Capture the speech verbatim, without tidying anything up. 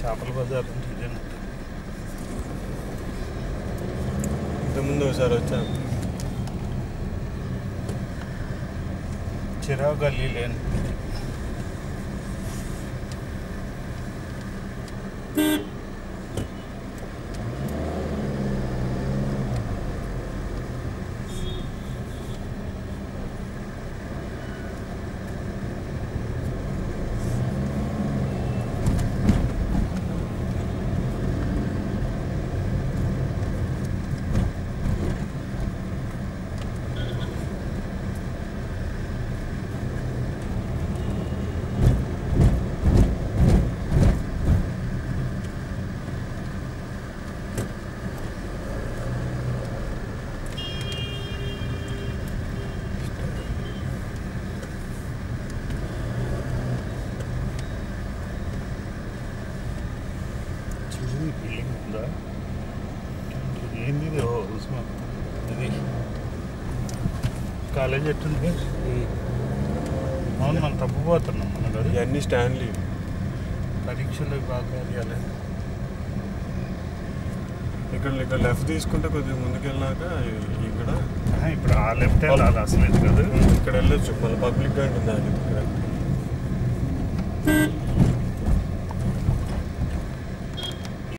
చేపల బజార్ అంటే ఇదేనా? ఇంతకుముందు ఒకసారి వచ్చాను. చిరాకు గల్లీ లేని బిల్డింగ్ ఉందా? ఏంది ఇది? ఓ ఉస్మాన్ ఇది కాలేజ్ ఎట్టుంది? అవును, మనం తప్పిపోతున్నాం. మనం కదా ఇవన్నీ స్టాన్లీ పరీక్షలు బాగా ఇక్కడ ఇక్కడ లెఫ్ట్ తీసుకుంటే కొద్దిగా ముందుకు వెళ్ళినాక ఇక్కడ ఇప్పుడు ఆ లెఫ్ట్ వెళ్ళాలి అసలు. ఇది కదా ఇక్కడ వెళ్ళొచ్చు. మళ్ళీ పబ్లిక్ గా ఉంటుంది అది.